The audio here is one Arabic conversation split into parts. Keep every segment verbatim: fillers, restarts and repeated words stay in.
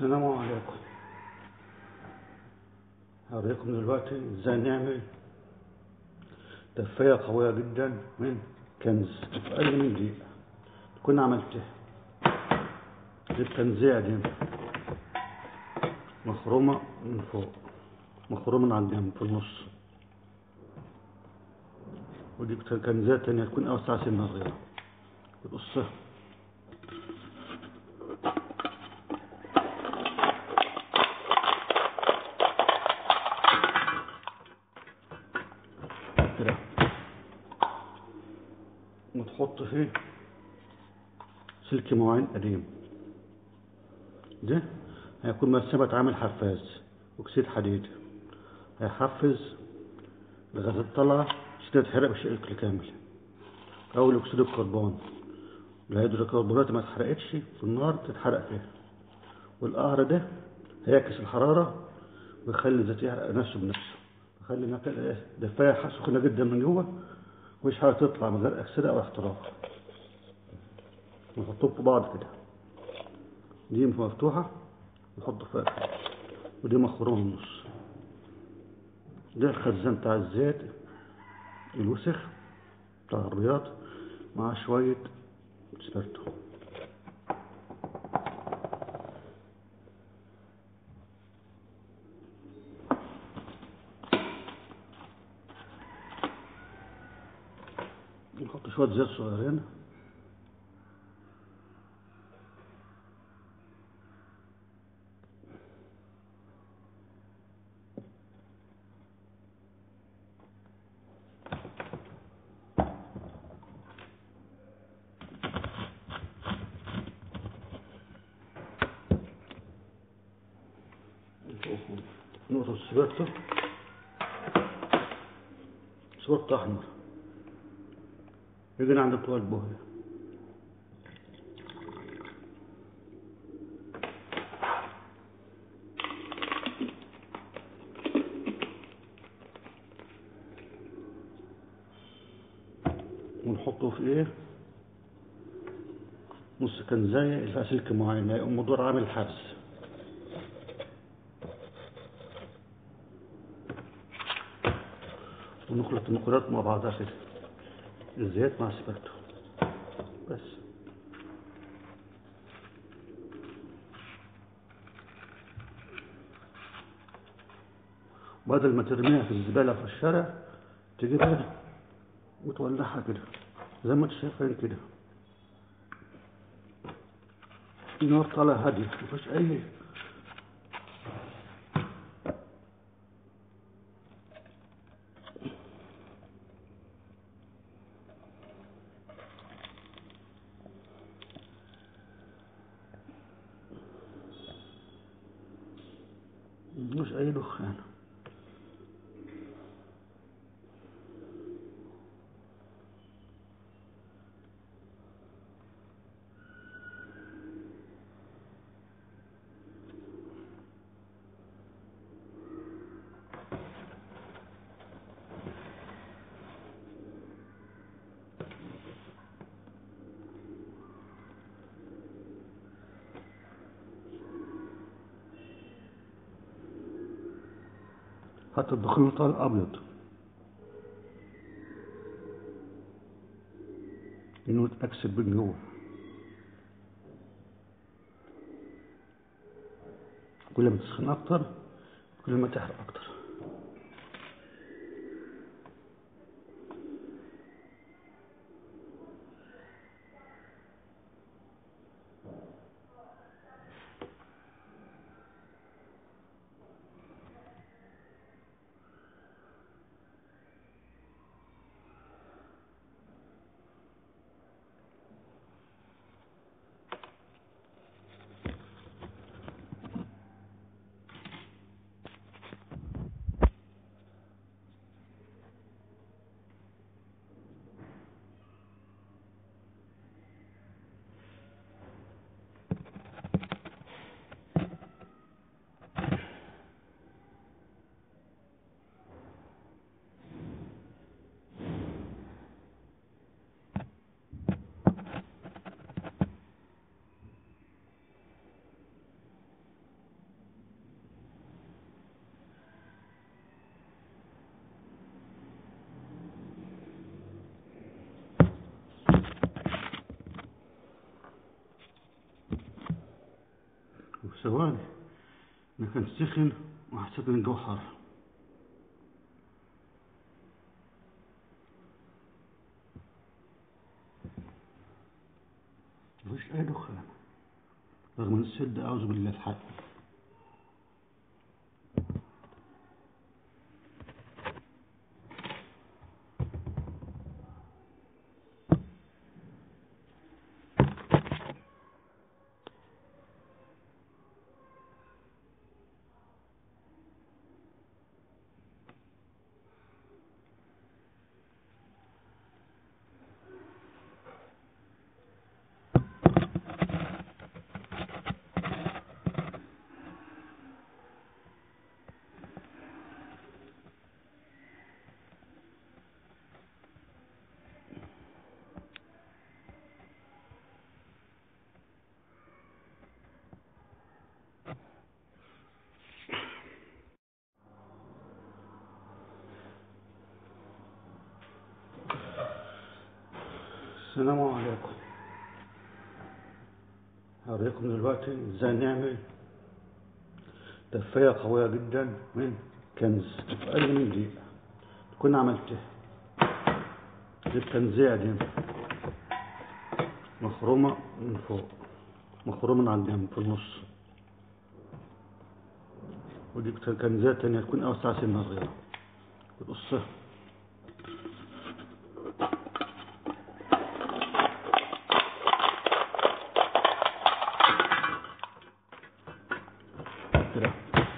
السلام عليكم. هوريكم دلوقتي ازاي نعمل دفاية قوية جدا من كنز في أقل من دقيقة. تكون عملتها دي الكنزية دي مخرومة من فوق، مخرومة من على الجنب في النص، ودي كنزية تانية تكون أوسع سنة صغيرة بتقصها كده وتحط فيه سلك معين قديم. ده هيكون مرسمة عامل حفاز أكسيد حديد، هيحفز الغازات طالعة مش تتحرق بشكل كامل، أو أكسيد الكربون الهيدروكربونات ما اتحرقتش في النار تتحرق فيها، والقهر ده هيعكس الحرارة ويخلي الزيت يحرق نفسه بنفسه، يخلي المكان دفاية سخنة جدا من جوه ومش حاجة تطلع من غير أكسدة أو احتراق. نحطهم في بعض كده، دي مفتوحة نحط فيها كده، ودي مخرومة من النص. ده الخزان بتاع الزيت الوسخ بتاع الرياض مع شوية سبرتو. نحط شوية زيت صغيرين نقطة سبرتو، سبرتو أحمر يجينا عند بتوع البوهية. ونحطه في ايه نص كنزاية اللي فيها سلك معين هيقوم مدور عامل حبس. ونخلط المكونات مع بعضها كده، الزيت مع السبرتو بس. بدل ما ترميها في الزبالة في الشارع تجيبها وتولعها كده زي ما انت شايفين كده. النار طالعة هادية مفيش أي مش أي دخان. حتى الدخان اللي طالع أبيض إنه يتأكسد من جوه. كل ما تسخن أكتر كل ما تحرق أكتر. ثواني، أنا كان سخن وحسيت إن الجو حر. مفيش أي دخان رغم إن السد أعوذ بالله الحق. السلام عليكم. هوريكم دلوقتي ازاي نعمل دفاية قوية جدا من كنز في أقل من دقيقة تكون عملتها. دي الكنزية دي مخرومة من فوق، مخرومة من على الجنب في النص، ودي كنزية تانية تكون أوسع سنة صغيرة بتقصها كده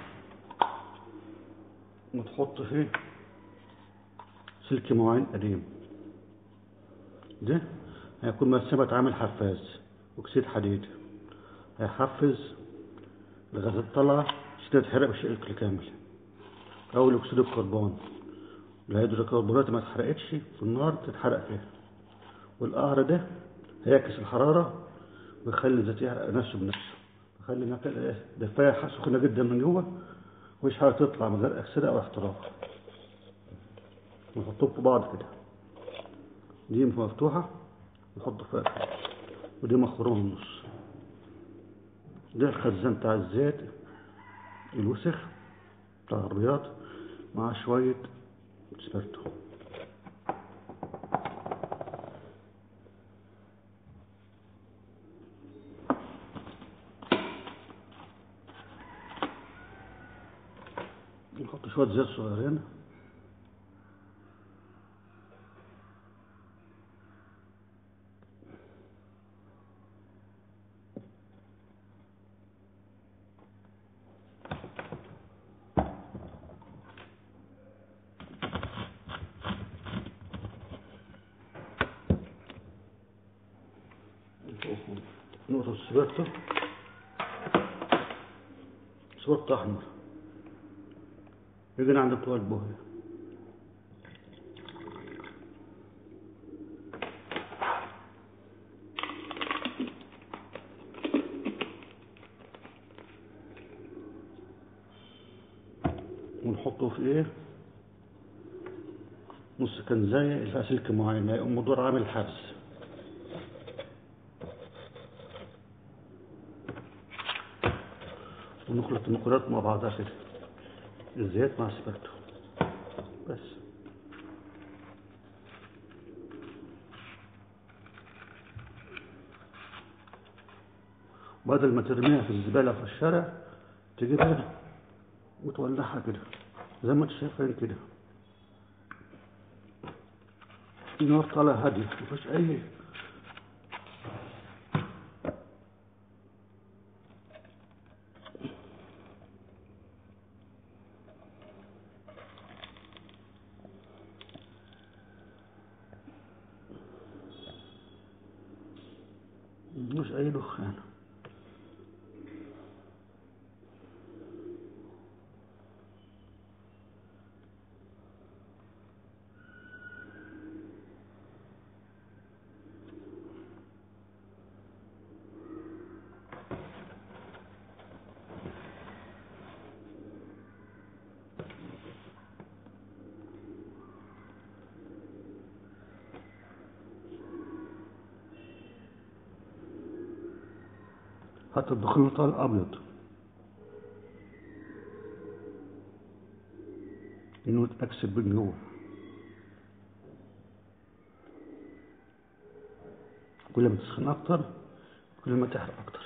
وتحط فيه سلك معين قديم. ده هيكون مرسمة عامل حفاز أكسيد حديد، هيحفز الغازات طالعة عشان تتحرق بشكل كامل. أول أكسيد الكربون الهيدروكربونات ما اتحرقتش في النار تتحرق فيها، والقهر ده هيعكس الحرارة ويخلي الزيت يحرق نفسه بنفسه، يخلي المكان دفاية سخنة جدا من جوه ومش حاجة تطلع من غير أكسدة أو احتراق. نحطهم في بعض كده، دي مفتوحة نحط فيها كده، ودي مخرومة من النص. ده الخزان بتاع الزيت الوسخ بتاع العربيات مع شوية سبرتو. نحط شوية زيت صغيرين نقطة سبرتو، سبرتو أحمر يجينا عند بتوع البوهية. ونحطه في ايه نص كنزاية اللي فيها سلك معين هيقوم مدور عامل حبس. ونخلط المكونات مع بعضها كده، الزيت مع السبرتو بس. بدل ما ترميها في الزبالة في الشارع تجيبها وتولعها كده زي ما انتوا شايفين كده. النار طالعة هادية مفيش أي مفيش أي دخان. حتى الدخان طالع أبيض. انه اكسب من جوه. كل ما تسخن اكتر كل ما تحرق اكتر.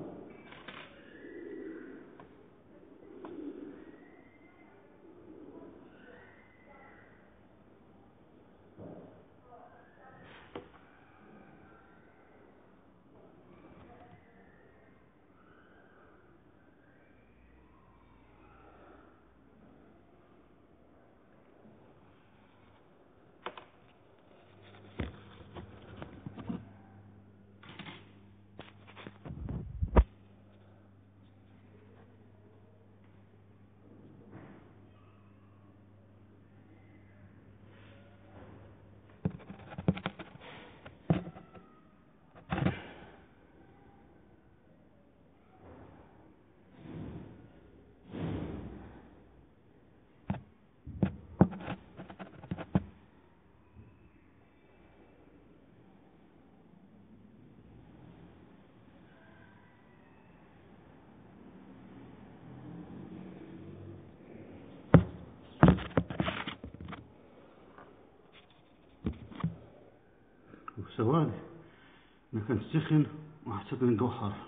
وفي ثواني انا كان سخن وحسيت ان الجو حر.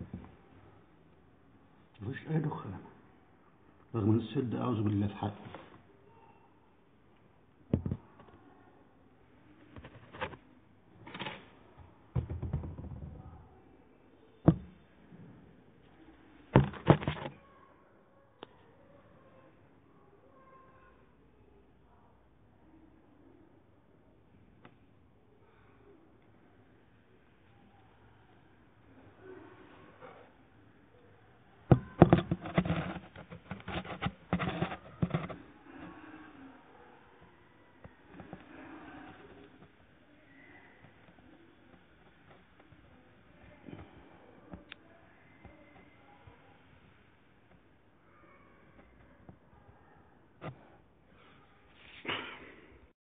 مفيش اي دخان رغم ان السد اعوذ بالله الحق.